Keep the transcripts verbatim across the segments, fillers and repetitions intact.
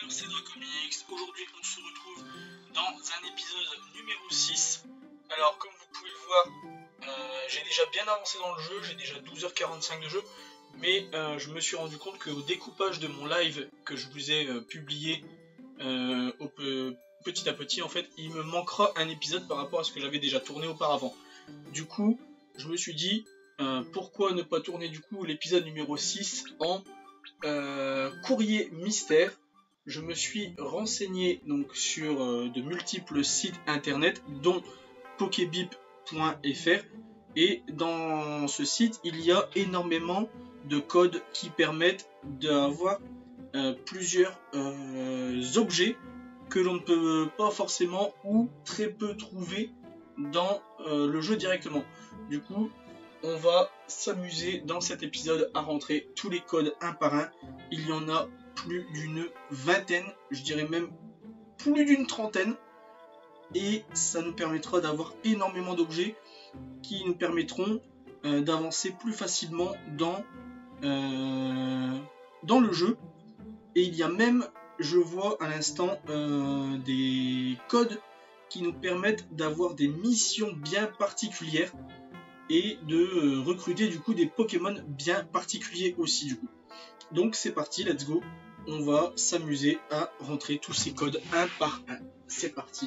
youtubeurs, c'est Dracomics. Aujourd'hui on se retrouve dans un épisode numéro six. Alors comme vous pouvez le voir, euh, j'ai déjà bien avancé dans le jeu, j'ai déjà douze heures quarante-cinq de jeu. Mais euh, je me suis rendu compte qu'au découpage de mon live que je vous ai euh, publié euh, au peu, petit à petit, en fait, il me manquera un épisode par rapport à ce que j'avais déjà tourné auparavant. Du coup, je me suis dit, euh, pourquoi ne pas tourner du coup l'épisode numéro six en euh, courrier mystère. Je me suis renseigné donc sur euh, de multiples sites internet, dont pokébip point F R, et dans ce site, il y a énormément de codes qui permettent d'avoir euh, plusieurs euh, objets que l'on ne peut pas forcément ou très peu trouver dans euh, le jeu directement. Du coup, on va s'amuser dans cet épisode à rentrer tous les codes un par un. Il y en a plus d'une vingtaine, je dirais même plus d'une trentaine. Et ça nous permettra d'avoir énormément d'objets qui nous permettront euh, d'avancer plus facilement dans, euh, dans le jeu. Et il y a même, je vois à l'instant, euh, des codes qui nous permettent d'avoir des missions bien particulières et de euh, recruter du coup des Pokémon bien particuliers aussi du coup. Donc c'est parti, let's go. On va s'amuser à rentrer tous ces codes un par un. C'est parti.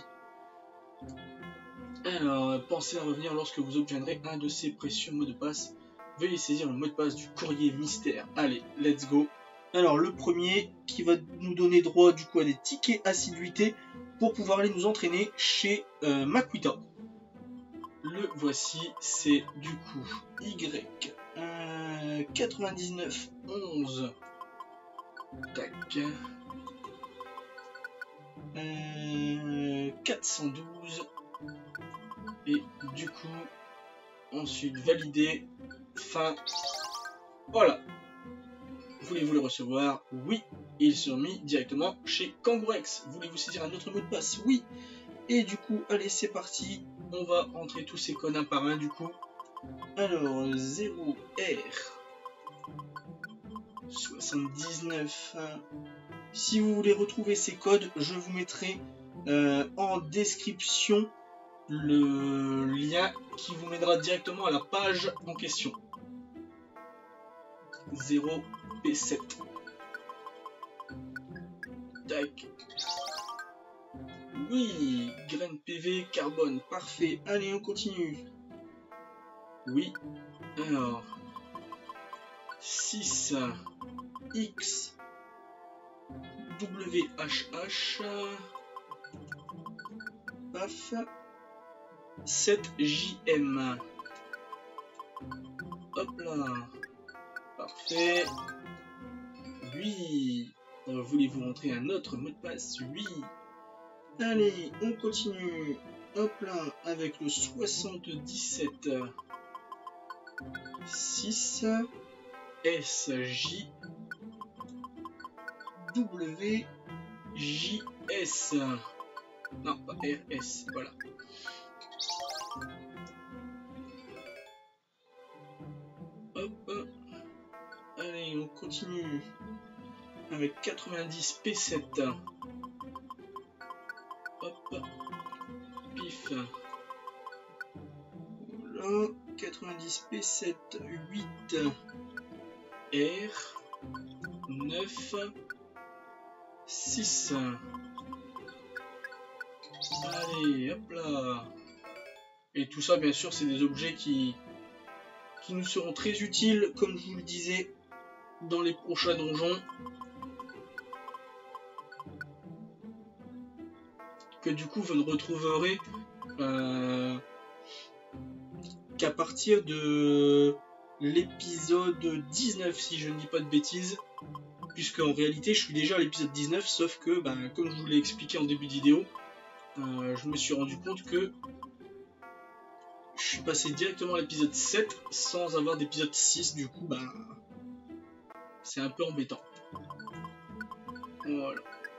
Alors, pensez à revenir lorsque vous obtiendrez un de ces précieux mots de passe. Veuillez saisir le mot de passe du courrier mystère. Allez, let's go. Alors, le premier qui va nous donner droit du coup à des tickets assiduité pour pouvoir aller nous entraîner chez euh, Makuita. Le voici, c'est du coup Y euh, quatre-vingt-dix-neuf onze. Tac. Euh, quatre cent douze. Et du coup, ensuite valider, fin, voilà. Voulez-vous le recevoir? Oui. Ils sont mis directement chez Kangourex. Voulez-vous saisir un autre mot de passe? Oui. Et du coup, allez, c'est parti. On va rentrer tous ces codes un par un du coup. Alors, zéro R soixante-dix-neuf. Si vous voulez retrouver ces codes, je vous mettrai euh, en description le lien qui vous mènera directement à la page en question. zéro P sept. Tac. Oui, graine P V, carbone, parfait. Allez, on continue. Oui. Alors. six X W H H. Paf. sept J M. Hop là. Parfait. Oui. Euh, Voulez-vous rentrer un autre mot de passe? Oui. Allez, on continue. Hop là, avec le soixante-dix-sept six S J W J S. Non, pas R S, voilà. Hop. Allez, on continue avec quatre-vingt-dix P sept. Hop. Pif. Voilà. quatre-vingt-dix P sept huit. R neuf six. Allez, hop là. Et tout ça, bien sûr, c'est des objets qui, qui nous seront très utiles, comme je vous le disais, dans les prochains donjons. Que du coup, vous ne retrouverez euh, qu'à partir de l'épisode dix-neuf, si je ne dis pas de bêtises. Puisque en réalité, je suis déjà à l'épisode dix-neuf, sauf que, ben, comme je vous l'ai expliqué en début de vidéo, euh, je me suis rendu compte que je suis passé directement à l'épisode sept sans avoir d'épisode six, du coup, ben, c'est un peu embêtant. Voilà.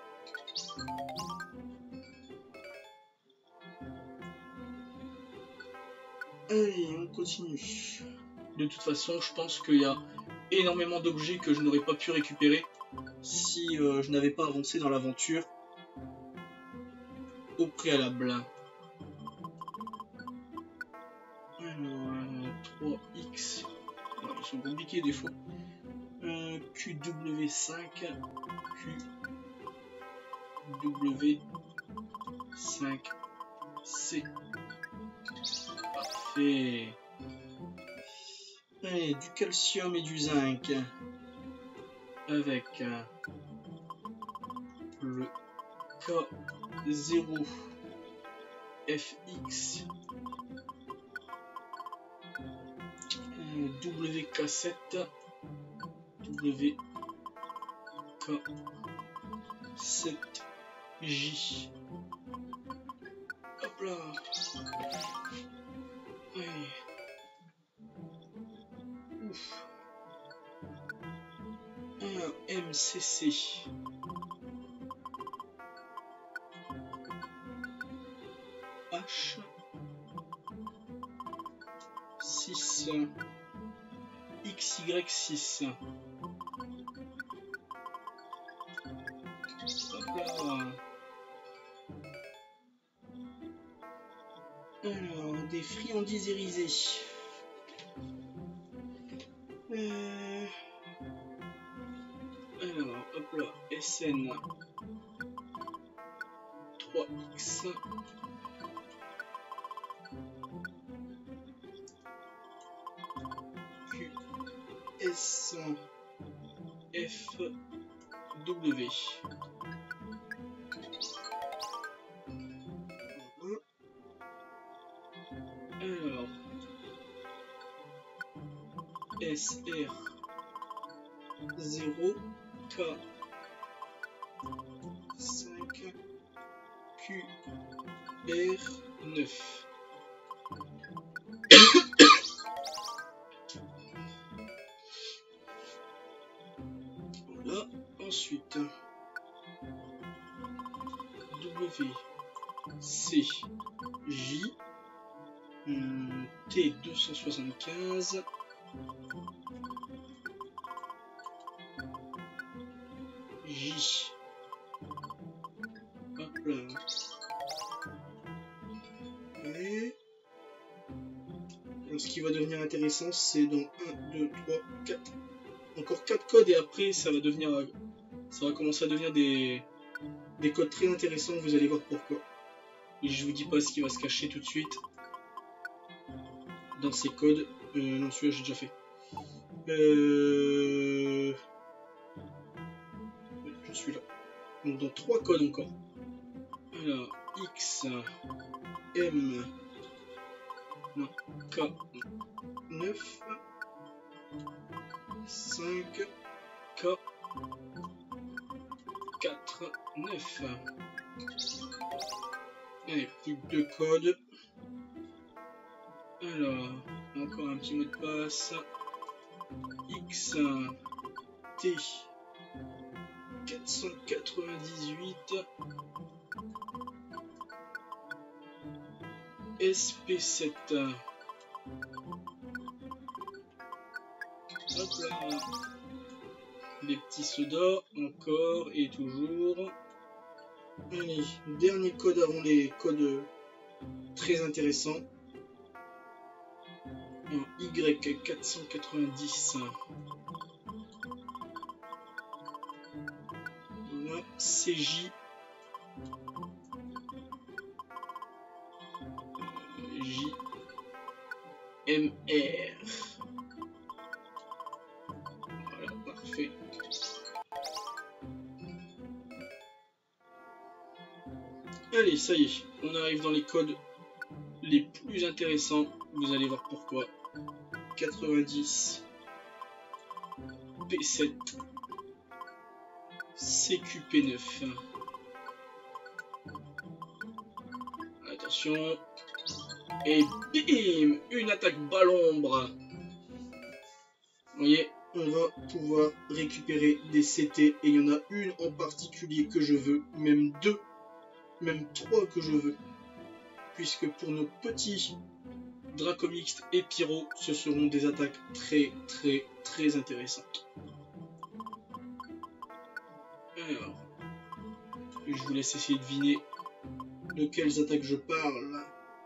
Allez, on continue. De toute façon, je pense qu'il y a énormément d'objets que je n'aurais pas pu récupérer si euh, je n'avais pas avancé dans l'aventure au préalable. Alors, euh, trois X, ouais, ils sont compliqués des fois. Euh, Q W cinq, Q W cinq C. Parfait. Allez, du calcium et du zinc avec euh, le K zéro F X, euh, W K sept, W K sept J. Hop là. Ouais. Ouf. Un M C C. H six X Y six. Hop là. Alors, des friandises irisées. Euh... Alors, hop là, S N trois X. Q S F W. Alors, S R zéro K cinq Q R neuf. Voilà, ensuite W C J T deux cent soixante-quinze J. Hop là. Et alors, ce qui va devenir intéressant, c'est dans un, deux, trois, quatre. Encore quatre codes et après ça va devenir. Ça va commencer à devenir des, des codes très intéressants, vous allez voir pourquoi. Et je vous dis pas ce qui va se cacher tout de suite dans ces codes. Euh, non, celui-là j'ai déjà fait. Euh... Je suis là. Donc dans trois codes encore. Alors, X, M, non, K, neuf, cinq, K, quatre, neuf. Allez, plus que deux codes. Alors, encore un petit mot de passe. X, T, quatre cent quatre-vingt-dix-huit, S P sept. Hop là. Des petits sodas, encore et toujours. Allez, dernier code avant les codes très intéressants. Y quatre cent quatre-vingt-dix. Voilà, C J. J. M R. Voilà, parfait. Allez, ça y est, on arrive dans les codes les plus intéressants. Vous allez voir pourquoi. quatre-vingt-dix, P sept, C Q P neuf. Attention. Et bim, une attaque balombre. Vous voyez, on va pouvoir récupérer des C T. Et il y en a une en particulier que je veux. Même deux. Même trois que je veux. Puisque pour nos petits Dracomixte et Pyro, ce seront des attaques très très très intéressantes. Alors, je vous laisse essayer de deviner de quelles attaques je parle.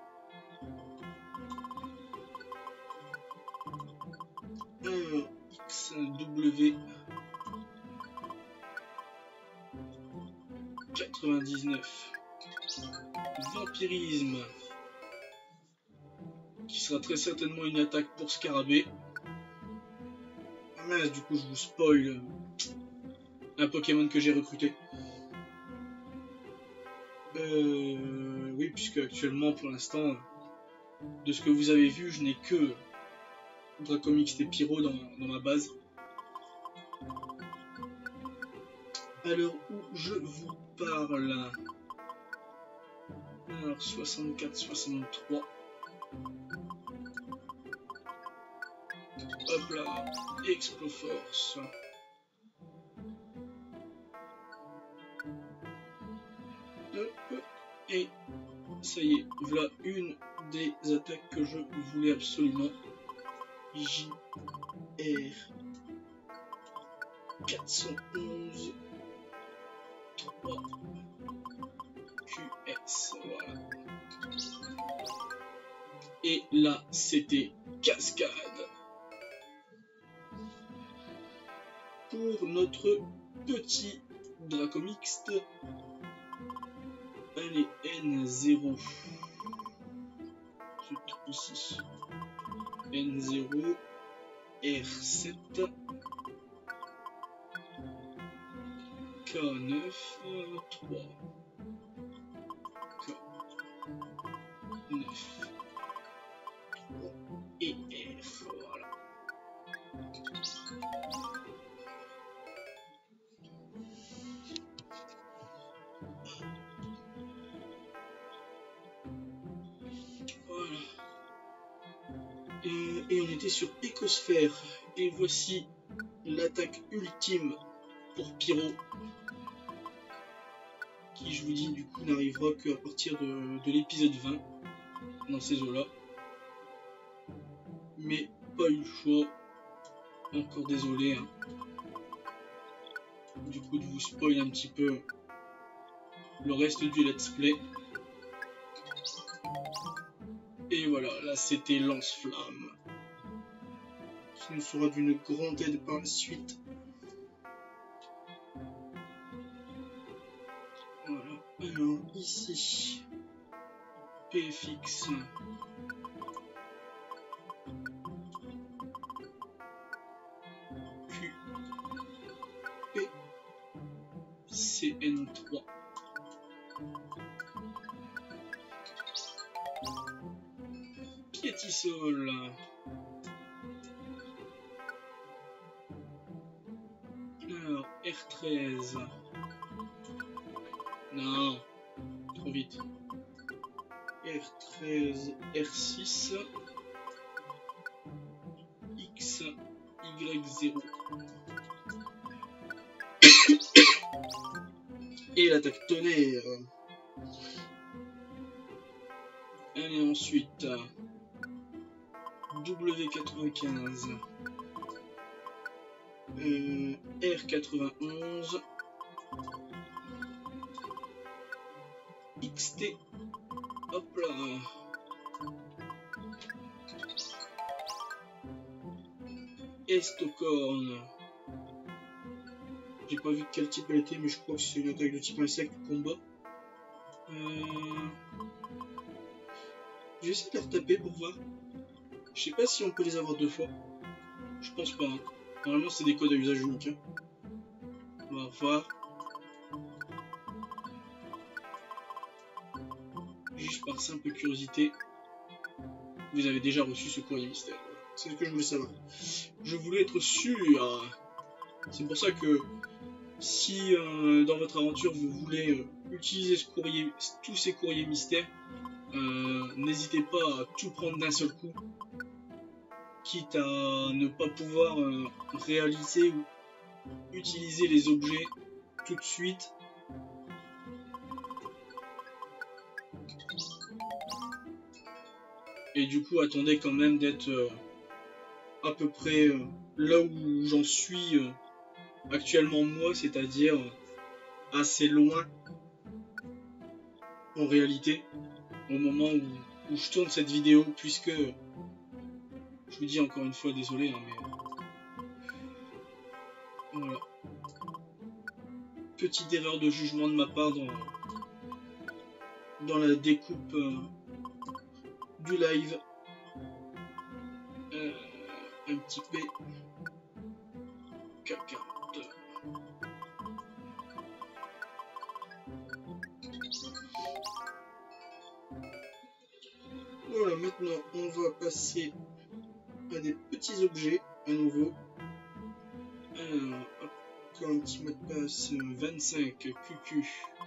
Alors, X W quatre-vingt-dix-neuf. Vampirisme, qui sera très certainement une attaque pour Scarabée. Ah mince, du coup je vous spoil un Pokémon que j'ai recruté. Euh, oui, puisque actuellement pour l'instant, de ce que vous avez vu, je n'ai que Dracomix et Pyro dans, dans ma base. À l'heure où je vous parle, alors soixante-quatre soixante-trois. Hop là, Exploforce. Hop, et ça y est, voilà une des attaques que je voulais absolument. J R quatre cent onze trois Q S, voilà. Et là, c'était cascade. Pour notre petit Dracomixte, allez, N zéro. C'est ici. N zéro, R sept, K neuf, trois, K neuf, trois et R, voilà. Voilà. Et, et on était sur Écosphère, et voici l'attaque ultime pour Pyro, qui je vous dis du coup n'arrivera qu'à partir de, de l'épisode vingt dans ces eaux là, mais pas eu le choix, encore désolé hein. Du coup de vous spoil un petit peu le reste du let's play. Et voilà, là c'était Lance-Flamme, qui nous sera d'une grande aide par la suite. Voilà, alors ici, P F X, Q, P, C N trois. Piétisol. Alors, R treize. Non, trop vite. R treize, R six, X, Y zéro. Et l'attaque tonnerre. Allez, ensuite, W quatre-vingt-quinze, euh, R quatre-vingt-onze, X T, hop là, Estocorn. J'ai pas vu de quel type elle était, mais je crois que c'est une attaque de type insecte combat. Euh... Je vais essayer de les retaper pour voir. Je sais pas si on peut les avoir deux fois. Je pense pas. Hein. Normalement, c'est des codes à usage unique. Hein. On va revoir. Juste par simple curiosité, vous avez déjà reçu ce courrier mystère. C'est ce que je voulais savoir. Je voulais être sûr. C'est pour ça que si euh, dans votre aventure vous voulez euh, utiliser ce courrier, tous ces courriers mystères, euh, n'hésitez pas à tout prendre d'un seul coup, quitte à ne pas pouvoir euh, réaliser ou utiliser les objets tout de suite. Et du coup, attendez quand même d'être euh, à peu près euh, là où j'en suis euh, actuellement moi, c'est-à-dire euh, assez loin en réalité au moment où, où je tourne cette vidéo, puisque je vous dis encore une fois désolé, hein, mais voilà, petite erreur de jugement de ma part dans, dans la découpe euh, du live. Euh, un petit P K quarante-deux. Voilà, maintenant on va passer à des petits objets à nouveau. Alors, encore un petit mot de passe vingt-cinq Q Q.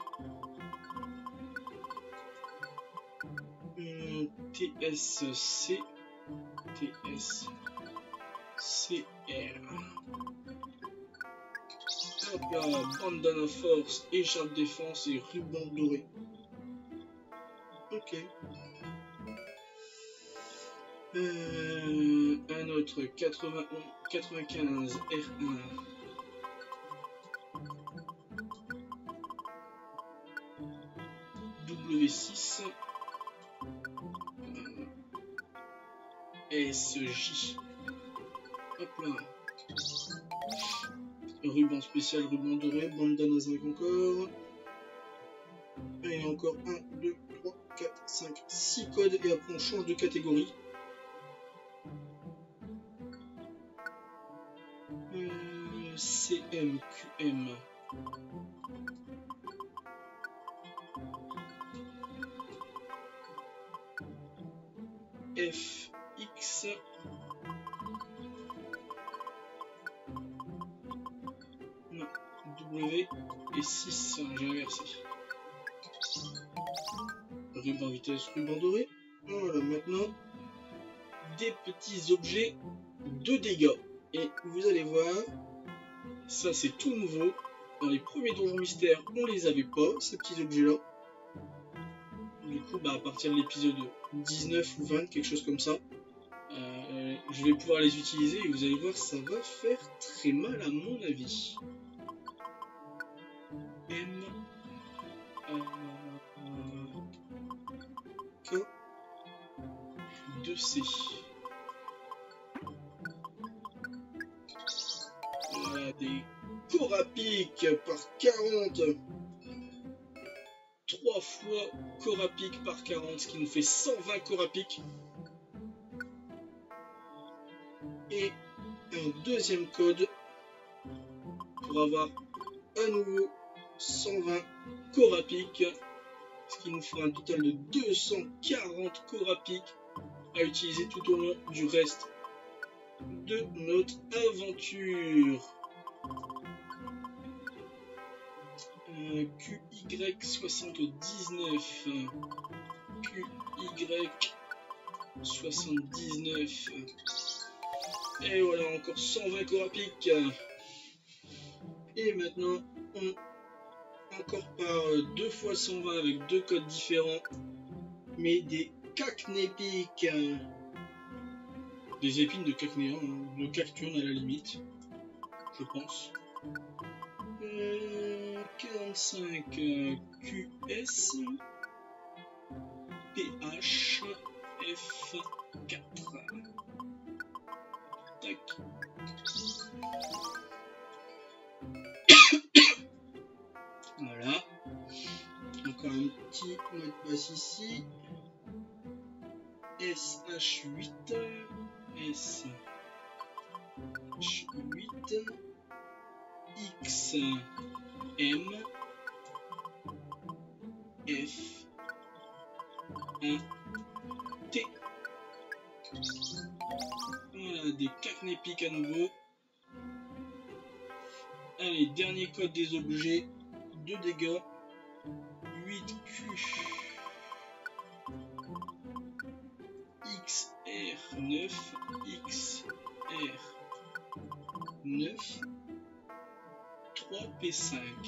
Hum, T S C T S C R. Hop là, bandana force, écharpe défense et ruban doré. Ok. Euh, un autre quatre-vingt-onze, quatre-vingt-quinze R un. W six. S J. Hop là. Ruban spécial, ruban doré, bandana zinc encore. Et encore un, deux, trois, quatre, cinq, six codes. Et après on change de catégorie. Euh, C M Q M. F X. Non, W et six, j'ai inversé. Ruban vitesse, ruban doré. Voilà, maintenant des petits objets de dégâts. Et vous allez voir, ça c'est tout nouveau. Dans les premiers donjons mystères, on les avait pas, ces petits objets-là. Du coup, bah, à partir de l'épisode dix-neuf ou vingt, quelque chose comme ça, euh, je vais pouvoir les utiliser et vous allez voir, ça va faire très mal à mon avis. M euh, K deux C. Voilà, des Corapic par quarante. trois fois Corapic par quarante, ce qui nous fait cent vingt Corapic. Et un deuxième code pour avoir à nouveau cent vingt Corapic, ce qui nous fera un total de deux cent quarante Corapic à utiliser tout au long du reste de notre aventure. Euh, Q Y soixante-dix-neuf. Q Y soixante-dix-neuf. Et voilà, encore cent vingt Corapic. Et maintenant, on encore par deux fois cent vingt avec deux codes différents, mais des Cacnépic. Des épines de cacnéant, hein, de cacturne à la limite, je pense. Euh, quarante-cinq euh, Q S P H F quatre. Tac. Voilà. Encore un petit mot de passe ici. S H huit. S H huit. X M F un T. Voilà, des Cacnépic à nouveau. Allez, dernier code des objets de dégâts. huit Q X R neuf X R neuf trois P cinq.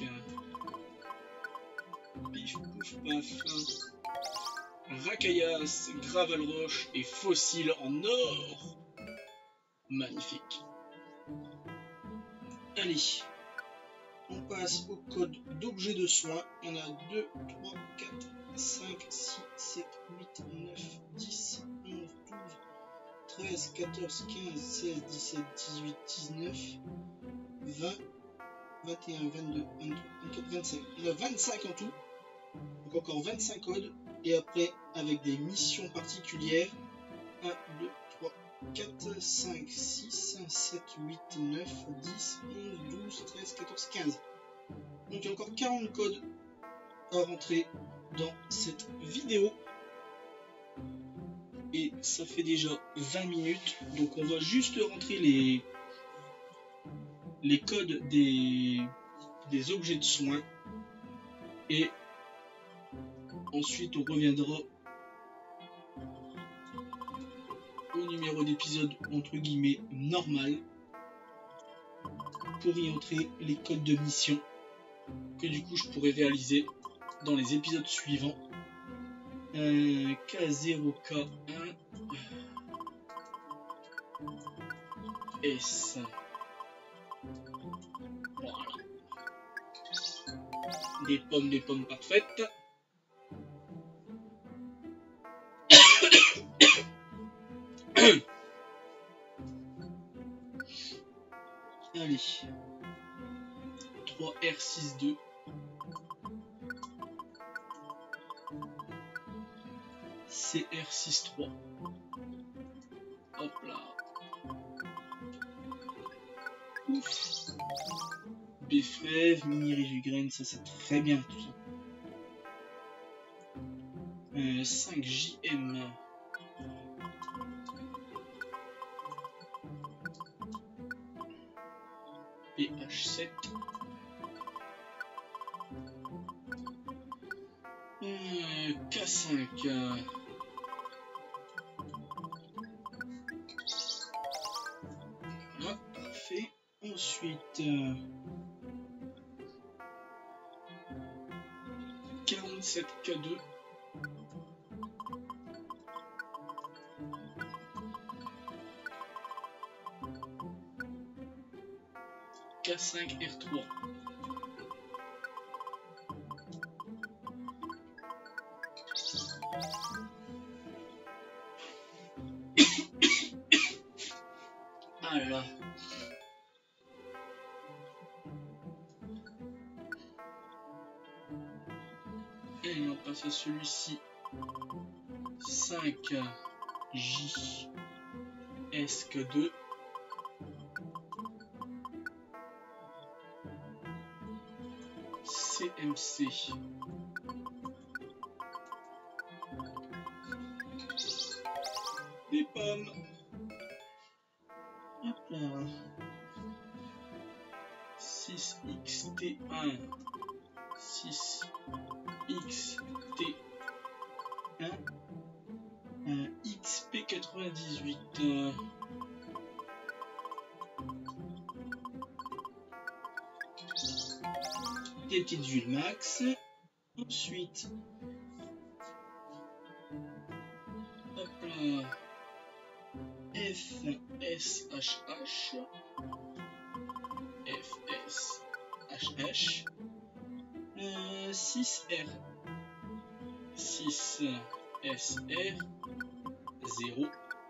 Pif pouf paf. Racaillas, Gravelroche et Fossile en or. Magnifique. Allez. on passe au code d'objet de soin. On a deux, trois, quatre, cinq, six, sept, huit, neuf, dix, onze, douze, treize, quatorze, quinze, seize, dix-sept, dix-huit, dix-neuf, vingt, vingt et un, vingt-deux, vingt-trois, vingt-quatre, vingt-cinq. On a vingt-cinq en tout. Donc encore vingt-cinq codes. Et après, avec des missions particulières. un, deux, trois, quatre, cinq, six, sept, huit, neuf, dix, onze, douze, treize, quatorze, quinze. Donc il y a encore quarante codes à rentrer dans cette vidéo. Et ça fait déjà vingt minutes. Donc on va juste rentrer les, les codes des, des objets de soins. Et ensuite on reviendra au numéro d'épisode entre guillemets normal pour y entrer les codes de mission que du coup je pourrais réaliser dans les épisodes suivants. euh, K zéro, K un, S. Voilà. Des pommes, des pommes parfaites. Allez. trois R six deux. C R six trois. Hop là. Ouf. Bfrev, mini Réjugraine, ça c'est très bien tout ça. Euh, cinq J M. P H sept. Euh, K cinq. Euh... Ah, parfait. Ensuite, euh... quarante-sept K deux. K cinq R trois. Ah là là. Et on passe à celui-ci. cinq J S K deux. C M C. Des pommes. Hop là. six X T un. six X T un. Un X P quatre-vingt-dix-huit. Euh... Des petites huiles max. Ensuite, hop là, F S H H, F S H H, euh, six R, six S R, zéro.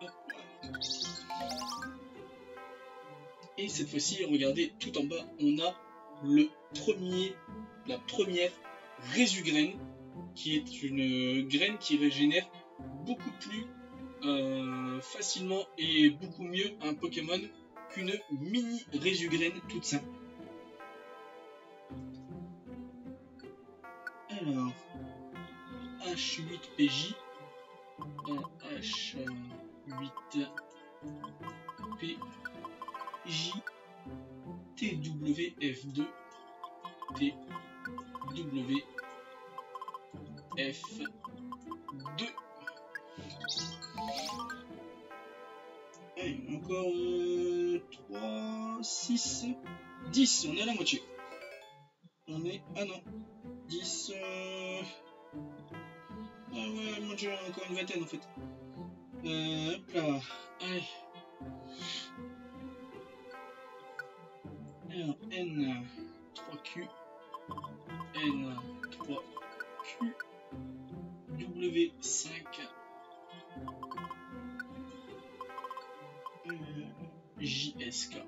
Et cette fois-ci, regardez, tout en bas, on a le premier, la première Réjugraine, qui est une graine qui régénère beaucoup plus euh, facilement et beaucoup mieux un Pokémon qu'une mini Réjugraine toute simple. Alors, H huit P J, H huit P J, T W F deux, T W F deux. Allez, encore euh, trois, six, dix, on est à la moitié. On est... Ah non, dix... Euh... Ah ouais, à la moitié, encore une vingtaine en fait. Euh, hop là, allez. Alors, N, trois Q, N trois Q, W cinq, euh, J S K,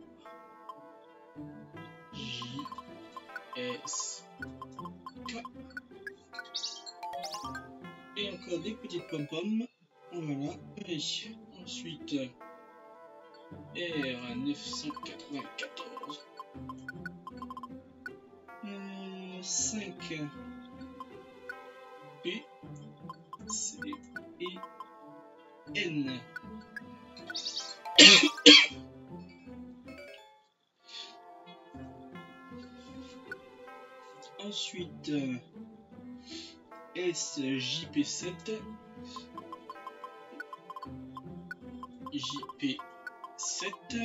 J S K, et encore des petites pom-pom, voilà, et ensuite R neuf cent quatre-vingt-quatorze, euh, cinq P, C et N. Ensuite euh, S J P sept, J P sept,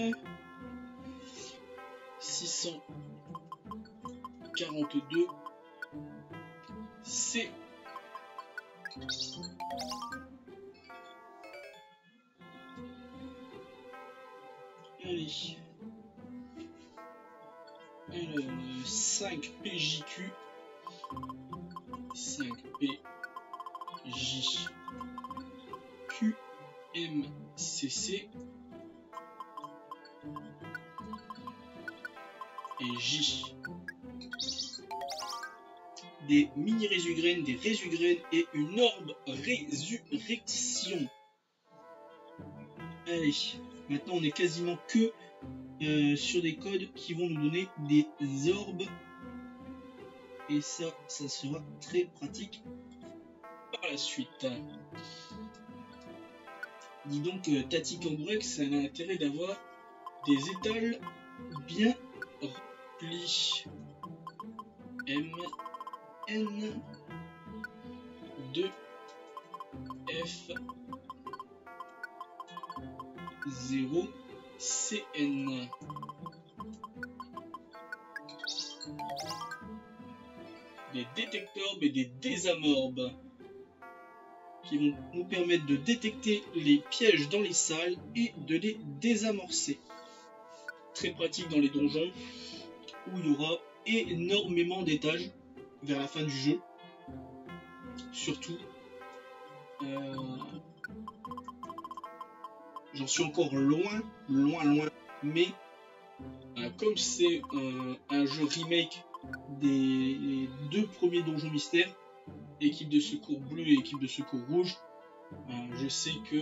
six cent quarante-deux, C. Allez. Alors, cinq P J Q, cinq P J Q, M C C et J. Des mini résugraines, des résugraines et une orbe résurrection. Allez, maintenant on est quasiment que euh, sur des codes qui vont nous donner des orbes. Et ça, ça sera très pratique par la suite. Dis donc, euh, Tati Cambrex, ça a l'intérêt d'avoir des étals bien remplis. M, N, deux, F, zéro, C N. Des détectorbes et des désamorbes qui vont nous permettre de détecter les pièges dans les salles et de les désamorcer. Très pratique dans les donjons où il y aura énormément d'étages vers la fin du jeu. Surtout, euh, j'en suis encore loin, loin, loin, mais euh, comme c'est euh, un jeu remake des deux premiers donjons mystères, équipe de secours bleu et équipe de secours rouge, euh, je sais que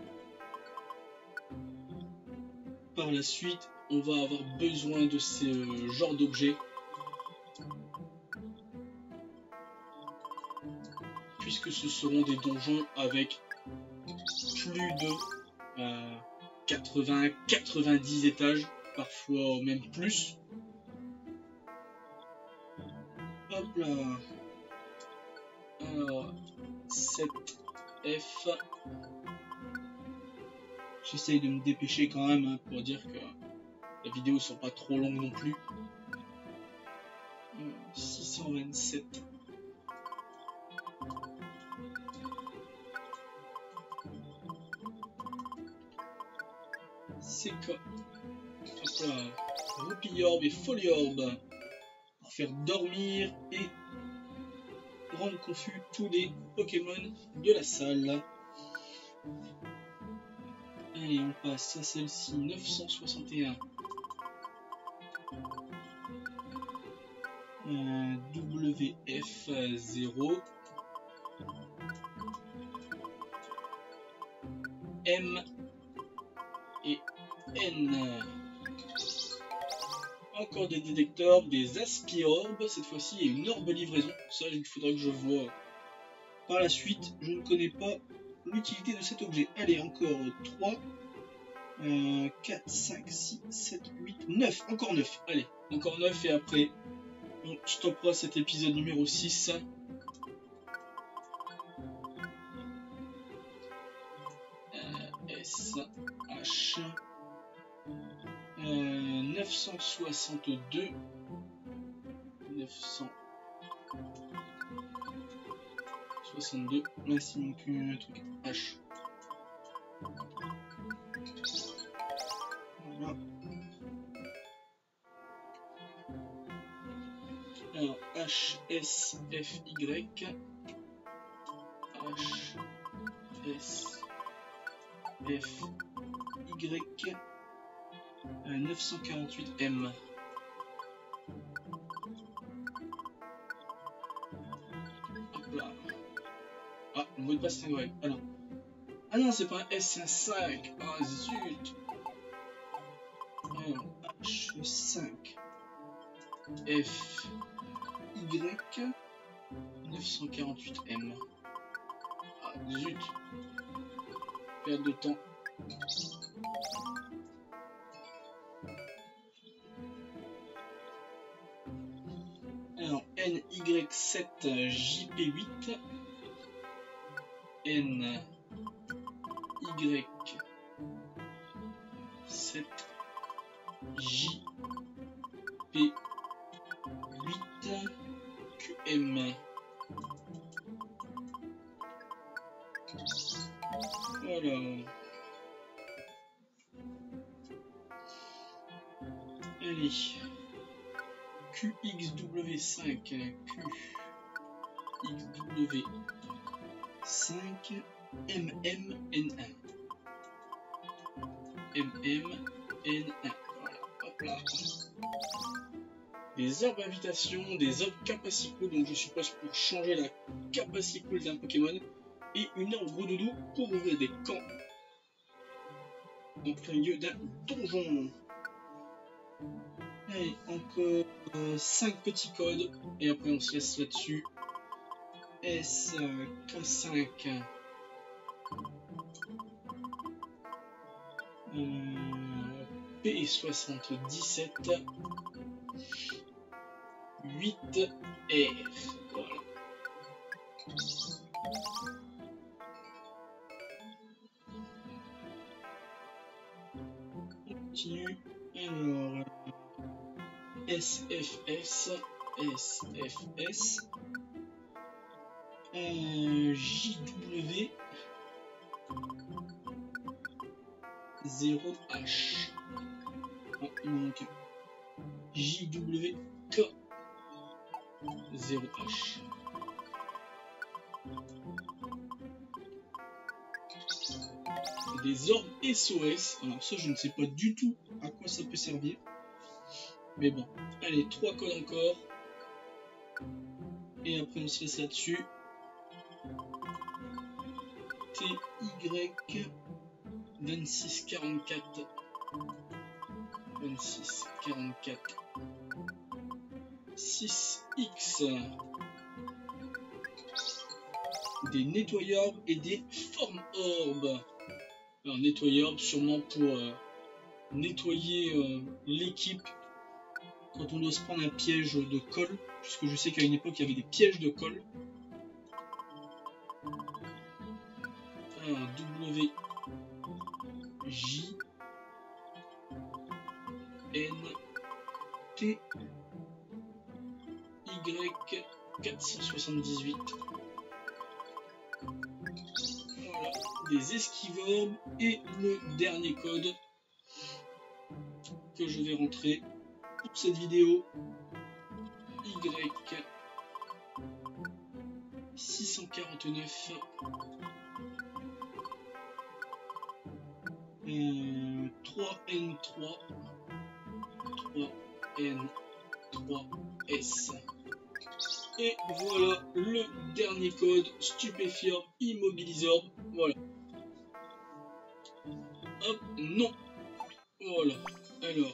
par la suite on va avoir besoin de ce euh, genre d'objets, puisque ce seront des donjons avec plus de euh, quatre-vingts à quatre-vingt-dix étages, parfois même plus. Hop là. Alors, sept F. J'essaye de me dépêcher quand même hein, pour dire que les vidéos ne sont pas trop longues non plus. six cent vingt-sept. C'est quoi? Hop là. Rupee Orb et Folly Orb pour faire dormir et rendre confus tous les Pokémon de la salle. Allez, on passe à celle-ci, neuf cent soixante et un. Euh, W F zéro. M et N. Encore des détecteurs, des aspiorbes. Cette fois-ci, il y a une orbe livraison. Ça, il faudra que je vois par la suite. Je ne connais pas l'utilité de cet objet. Allez, encore trois, euh, quatre, cinq, six, sept, huit, neuf. Encore neuf. Allez, encore neuf et après, on stoppera cet épisode numéro six. Euh, S, H. Euh, neuf cent soixante-deux, neuf cent soixante-deux, là c'est donc un truc H. Voilà. H S F Y. H S F Y. neuf cent quarante-huit M. Hop là. Ah, le mot de passe c'est vrai. Ah non. Ah non, c'est pas un S, c'est un cinq. Ah zut. Alors, H cinq F Y neuf cent quarante-huit M. Ah zut. Perte de temps. Alors, N Y sept J P huit. N Y sept J P huit Q M. Voilà. Allez. Q X W cinq Q X W cinq M M N un. M M N un. Voilà. Hop là. Des orbes invitation, des orbes capacicaux, donc je suppose pour changer la capacicool d'un Pokémon, et une orbe gros doudou pour ouvrir des camps en plein milieu d'un donjon. Allez, encore euh, cinq petits codes, et après on se laisse là-dessus. S K cinq euh, P soixante-dix-sept huit R. Voilà. On continue. Alors, S F S, S F S, euh, J W zéro H. Oh, il manque J W K zéro H. Des orbes S O S. Alors ça, je ne sais pas du tout à quoi ça peut servir. Mais bon, allez, trois codes encore. Et après, on se laisse là-dessus. T Y vingt-six quarante-quatre. vingt-six quarante-quatre. six X. Des nettoyeurs et des formes orbes. Alors, nettoyeur sûrement pour euh, nettoyer euh, l'équipe quand on doit se prendre un piège de colle, puisque je sais qu'à une époque il y avait des pièges de colle. Alors, W J N T Y quatre cent soixante-dix-huit. Voilà, des esquives et le dernier code que je vais rentrer pour cette vidéo. Y six cent quarante-neuf euh, trois N trois trois N trois S. Et voilà le dernier code stupéfiant immobiliseur. Voilà. Hop, non. Voilà. Alors.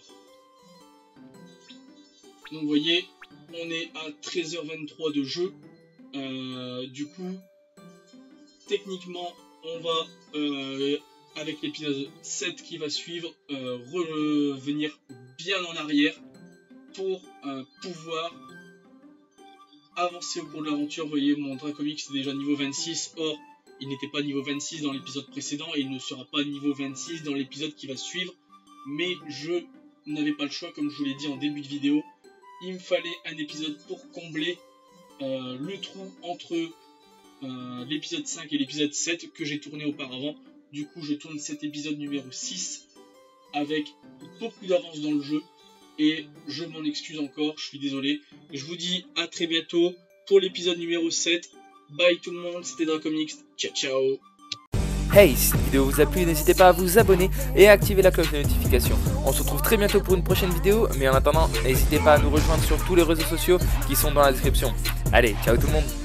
Donc vous voyez, on est à treize heures vingt-trois de jeu. Euh, du coup, techniquement, on va, euh, avec l'épisode sept qui va suivre, euh, revenir bien en arrière pour euh, pouvoir avancer au cours de l'aventure. Vous voyez, mon Dracomix est déjà niveau vingt-six. Or, il n'était pas niveau vingt-six dans l'épisode précédent et il ne sera pas niveau vingt-six dans l'épisode qui va suivre. Mais je n'avais pas le choix, comme je vous l'ai dit en début de vidéo. Il me fallait un épisode pour combler euh, le trou entre euh, l'épisode cinq et l'épisode sept que j'ai tourné auparavant. Du coup, je tourne cet épisode numéro six avec beaucoup d'avance dans le jeu. et je m'en excuse encore, je suis désolé. Je vous dis à très bientôt pour l'épisode numéro sept. Bye tout le monde, c'était Dracomix, ciao ciao. Hey, si cette vidéo vous a plu, n'hésitez pas à vous abonner et à activer la cloche de notification. On se retrouve très bientôt pour une prochaine vidéo, mais en attendant, n'hésitez pas à nous rejoindre sur tous les réseaux sociaux qui sont dans la description. Allez, ciao tout le monde.